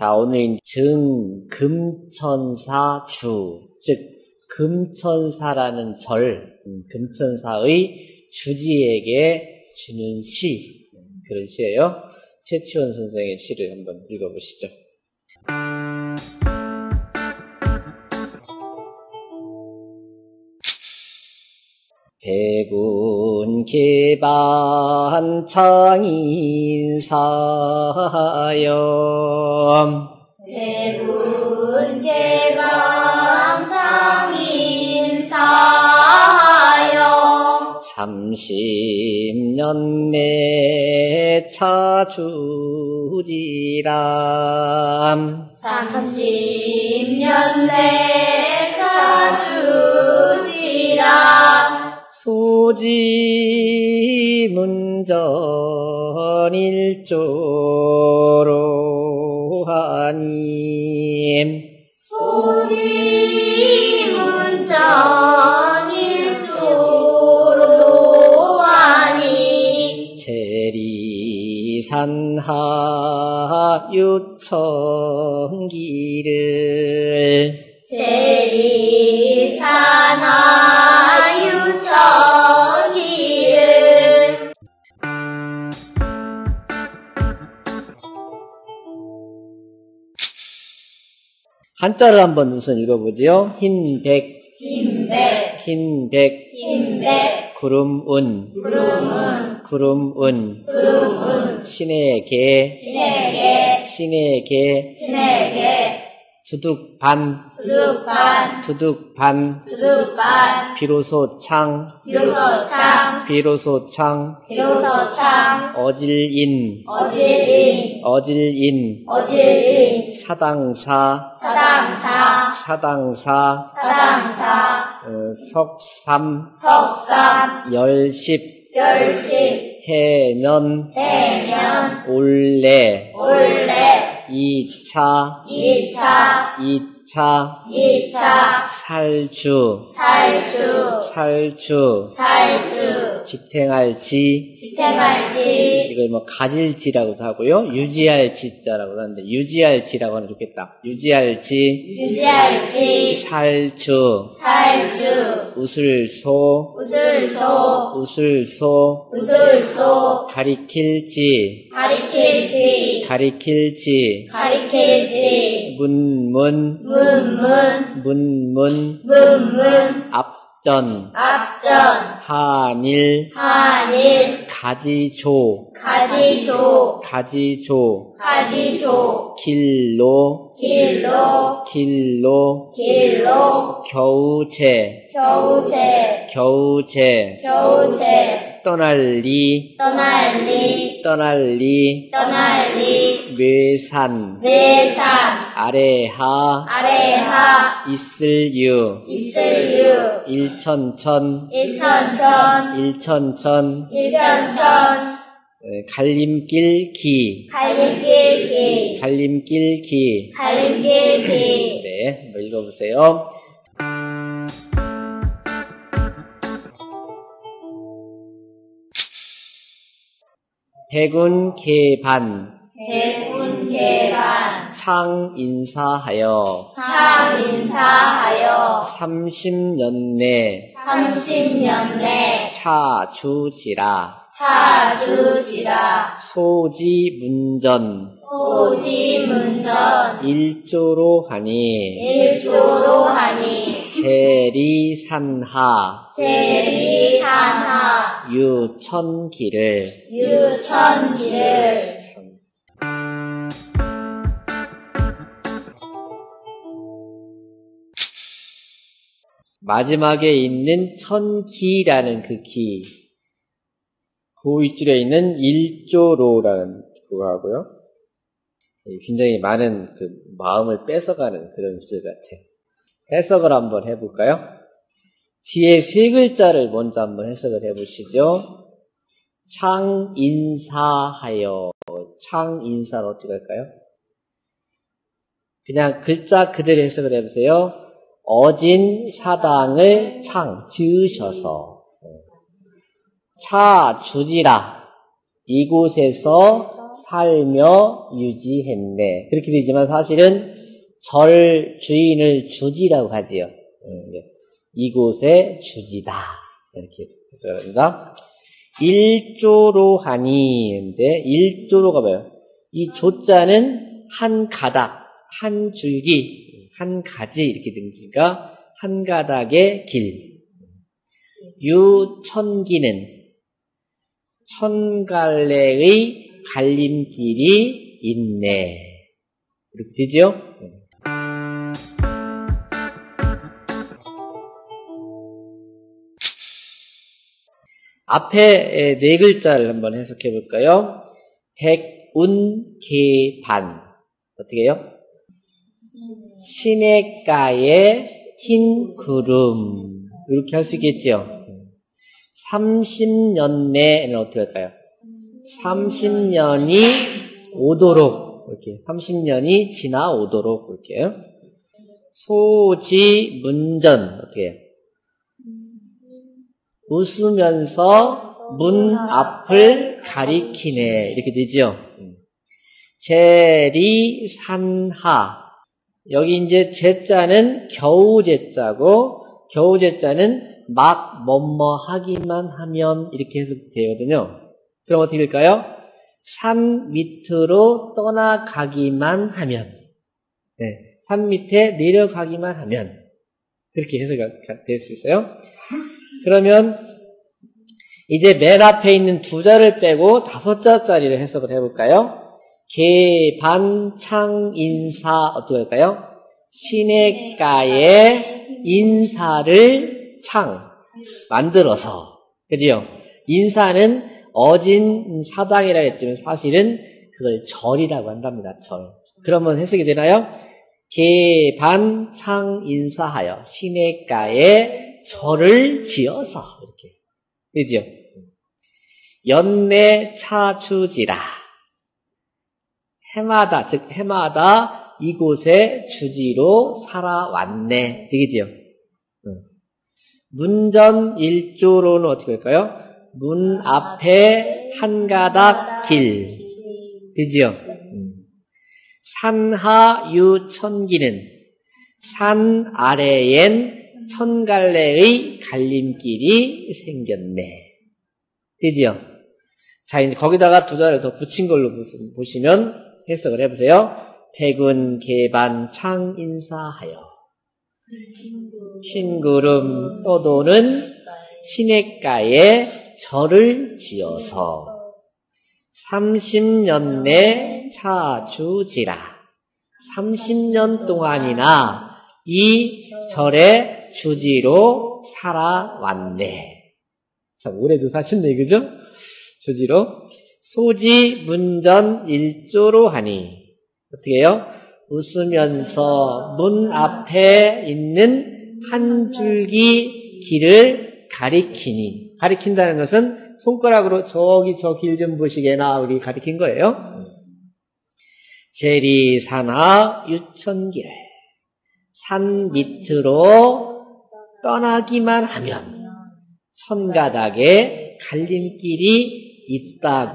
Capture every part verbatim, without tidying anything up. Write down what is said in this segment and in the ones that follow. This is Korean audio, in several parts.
자, 오늘 증, 금천사 주, 즉 금천사라는 절, 금천사의 주지에게 주는 시, 그런 시예요. 최치원 선생의 시를 한번 읽어보시죠. 백운 개반 창인사염 백운 개반 창인사염 삼십년 내 차주지람 삼십년 내 차주지람 소지문전 일조로 하님 소지문전 일조로 하님 재리산하 유청기를 재리산하 유청기를 한자를 한번 우선 읽어보지요. 흰백 흰백 흰백 흰백 구름운 구름은 구름운 구름은 신의 개 신에게 신의 개 신에게 두둑반 두둑반 두둑반 두둑반 비로소 창 비로소 창 비로소 창 비로소 창 어질인 어질인 어질인 어질인 사당사 사당사 사당사 사당사 어, 석삼 석삼 열십 열십 해년 해년 올래 올래 이차 이차 이차 이차 살주 살주 살주 살주 지탱할 지 지탱할지 이걸 뭐 가질 지라고도 하고요. 유지할 지자라고 하는데 유지할 지라고 하는 게 좋겠다. 유지할 지 유지할지 살주 살주 우슬소 우슬소 우슬소 우슬소 가리킬지 가리킬지 가리킬지 가리킬지 문문 문문 문문 문문 앞전 앞전 한일 한일 가지조 가지조 가지조 가지조 길로 길로 길로 길로 겨우제 겨우제 겨우제 겨우제 떠날리 떠날리 떠날리 떠날리 외산 외산 아래하 아래하 있을유 있을유 일천천 일천천 일천천 일천천 에, 갈림길 기 갈림길 기 갈림길 기 갈림길 기 네, 한번 읽어보세요. 백운 개반 백운 개반 창인사하여 창인사하여 삼십년 내 삼십년 내 차주지라 차주지라 소지문전 소지문전 일조로 하니 일조로 하니 재리산하 재리산하 유천기를 유천기를 마지막에 있는 천기라는 그 기, 그 윗줄에 있는 일조로라는 그거 하고요. 굉장히 많은 그 마음을 뺏어가는 그런 줄 같아요. 해석을 한번 해볼까요? 뒤에 세 글자를 먼저 한번 해석을 해보시죠. 창인사하여. 창인사는 어떻게 할까요? 그냥 글자 그대로 해석을 해보세요. 어진 사당을 창, 지으셔서 차 주지라 이곳에서 살며 유지했네. 그렇게 되지만 사실은 절 주인을 주지라고 하지요. 이곳의 주지다. 이렇게 해서 그럽니다. 일조로 하니인데 일조로가 뭐예요? 이 조자는 한 가닥, 한 줄기, 한 가지 이렇게 되니까 한 가닥의 길. 유천기는 천갈래의 갈림길이 있네. 이렇게 되죠? 앞에 네 글자를 한번 해석해 볼까요? 백운계반. 어떻게 해요? 시냇가에 흰 구름. 이렇게 할 수 있겠죠? 삼십 년 내에는 어떻게 할까요? 삼십 년이 오도록. 이렇게. 삼십 년이 지나오도록. 이렇게. 소지문전. 어떻게 해요? 웃으면서 문 앞을 가리키네. 이렇게 되죠. 제리산하. 여기 이제 제자는 겨우 제자고, 겨우 제자는 막 뭐뭐 하기만 하면 이렇게 해석되거든요. 그럼 어떻게 될까요? 산 밑으로 떠나가기만 하면. 네. 산 밑에 내려가기만 하면. 그렇게 해석이 될 수 있어요. 그러면 이제 맨 앞에 있는 두 자를 빼고 다섯 자짜리를 해석을 해볼까요? 개반창인사 어떻게 할까요? 시냇가에 인사를 창 만들어서. 그죠? 인사는 어진 사당이라 했지만 사실은 그걸 절이라고 한답니다. 절. 그러면 해석이 되나요? 개반창인사하여 시냇가에 절을 지어서 이렇게 되지요. 연내 차주지라. 해마다 즉 해마다 이곳에 주지로 살아왔네. 되겠지요. 문전 일조로는 어떻게 할까요? 문 앞에 한 가닥 길. 되지요. 산하유천기는 산 아래엔 천갈래의 갈림길이 생겼네. 되지요? 자, 이제 거기다가 두 자를 더 붙인 걸로 보시면 해석을 해보세요. 백운 개반 창인사하여 흰구름 떠도는 시냇가에 절을 지어서 삼십 년 내 차주지라. 삼십 년 동안이나 이 절에 주지로 살아왔네. 참, 오래도 사셨네, 그죠? 주지로. 소지 문전 일조로 하니. 어떻게 해요? 웃으면서 문 앞에 있는 한 줄기 길을 가리키니. 가리킨다는 것은 손가락으로 저기 저 길 좀 보시게나 우리 가리킨 거예요. 제리산하 유천길. 산 밑으로 떠나기만 하면 천가닥에 갈림길이 있다고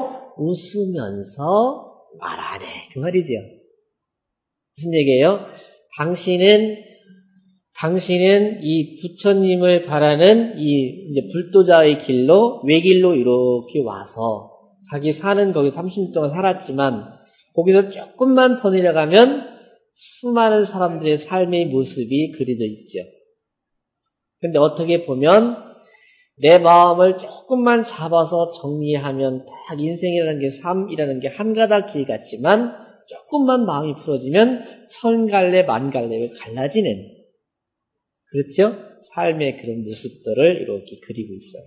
웃으면서 말하네. 그 말이죠. 무슨 얘기예요? 당신은 당신은 이 부처님을 바라는 이 이제 불도자의 길로 외길로 이렇게 와서 자기 사는 거기 삼십 년 동안 살았지만 거기서 조금만 더 내려가면 수많은 사람들의 삶의 모습이 그려져 있죠. 근데 어떻게 보면 내 마음을 조금만 잡아서 정리하면 딱 인생이라는 게 삶이라는 게 한 가닥 길 같지만 조금만 마음이 풀어지면 천 갈래 만 갈래로 갈라지는 그렇죠? 삶의 그런 모습들을 이렇게 그리고 있어요.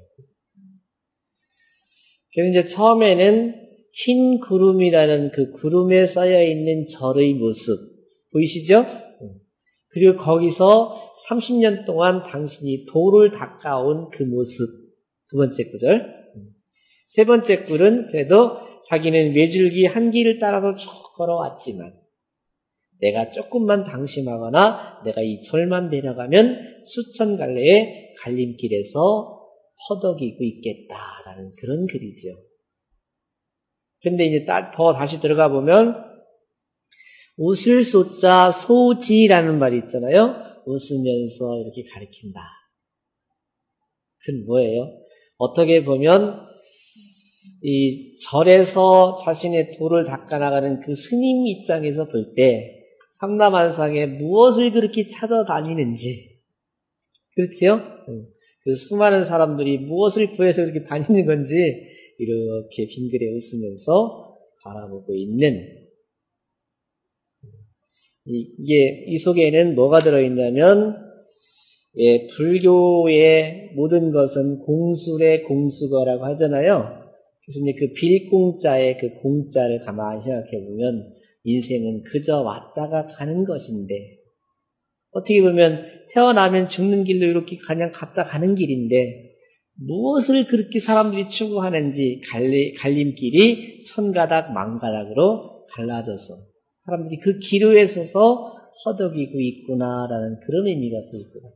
그래서 이제 처음에는 흰 구름이라는 그 구름에 쌓여 있는 절의 모습 보이시죠? 그리고 거기서 삼십 년 동안 당신이 도를 닦아온 그 모습. 두 번째 구절. 세 번째 꿀은 그래도 자기는 외줄기 한 길을 따라서 쭉 걸어왔지만 내가 조금만 방심하거나 내가 이 절만 내려가면 수천 갈래의 갈림길에서 퍼덕이고 있겠다라는 그런 글이죠. 근데 이제 더 다시 들어가 보면 웃을 소자 소지라는 말이 있잖아요. 웃으면서 이렇게 가리킨다. 그건 뭐예요? 어떻게 보면 이 절에서 자신의 도를 닦아나가는 그 스님 입장에서 볼 때 삼라만상에 무엇을 그렇게 찾아다니는지, 그렇지요? 그 수많은 사람들이 무엇을 구해서 그렇게 다니는 건지 이렇게 빙그레 웃으면서 바라보고 있는, 이게 이 속에는 뭐가 들어있냐면, 예, 불교의 모든 것은 공술의 공수거라고 하잖아요. 그래서 이제 그 빌공자의 그 공자를 가만히 생각해 보면 인생은 그저 왔다가 가는 것인데, 어떻게 보면 태어나면 죽는 길로 이렇게 그냥 갔다 가는 길인데 무엇을 그렇게 사람들이 추구하는지 갈리, 갈림길이 천가닥 만가닥으로 갈라져서 사람들이 그 기로에 서서 허덕이고 있구나라는 그런 의미가 또 있거든요.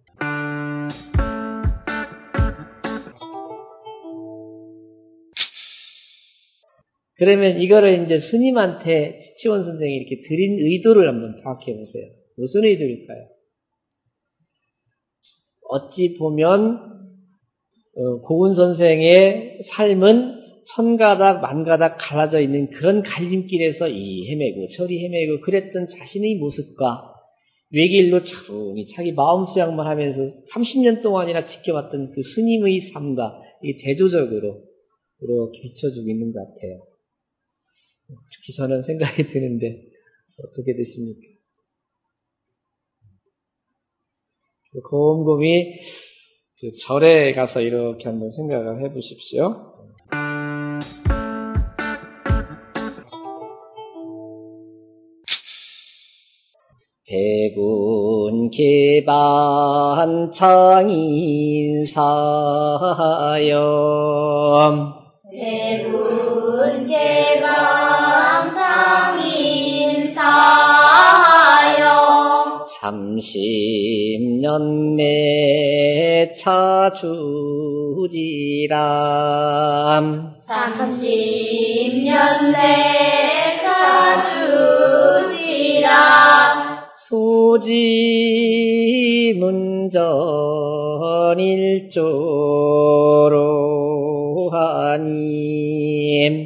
그러면 이거를 이제 스님한테 치치원 선생이 이렇게 드린 의도를 한번 파악해 보세요. 무슨 의도일까요? 어찌 보면 어, 고은 선생의 삶은 천가닥 만가닥 갈라져 있는 그런 갈림길에서 이 헤매고 저리 헤매고 그랬던 자신의 모습과 외길로 차분히 자기 마음 수양만 하면서 삼십 년 동안이나 지켜봤던 그 스님의 삶과 이게 대조적으로 이렇게 비춰주고 있는 것 같아요. 그렇게 저는 생각이 드는데 어떻게 드십니까? 곰곰이 그 절에 가서 이렇게 한번 생각을 해보십시오. 백운 개반 창인사염 백운 개방 창인사여 삼십 년 내 차주지람 삼십 년 내 차주지람 소지문전 일조로 하님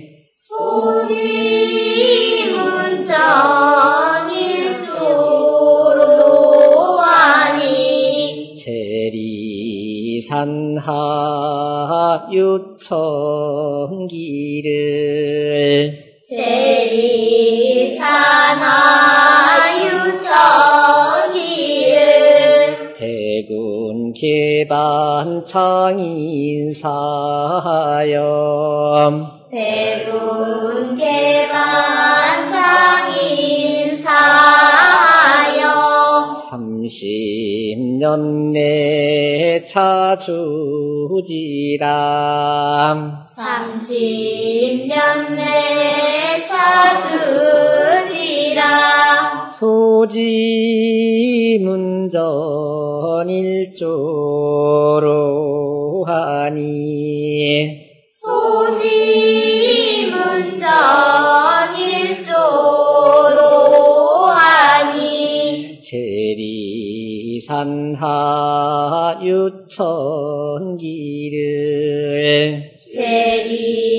소지문전 일조로 하니 재리산하 유청기를 재리산하 유청기를 백운 개반 창인사염 백운 개반 창인사여 삼십 년 내 차주지람 삼십 년 내 차주지람 소지문전 일조로 하니 소지문전 일조로 하니 재리산하 유청기를 재리